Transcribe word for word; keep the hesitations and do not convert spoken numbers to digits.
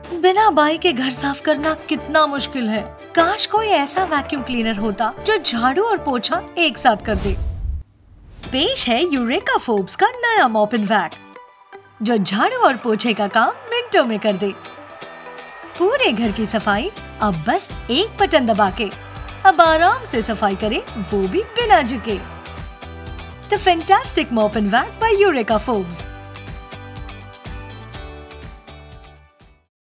बिना बाई के घर साफ करना कितना मुश्किल है। काश कोई ऐसा वैक्यूम क्लीनर होता जो झाड़ू और पोछा एक साथ कर दे। पेश है यूरेका फोर्ब्स का नया मॉप एंड वैक, जो झाड़ू और पोछे का काम मिनटों में कर दे। पूरे घर की सफाई अब बस एक बटन दबा के। अब आराम से सफाई करे, वो भी बिना झुके। The fantastic mop and vac by Eureka Forbes.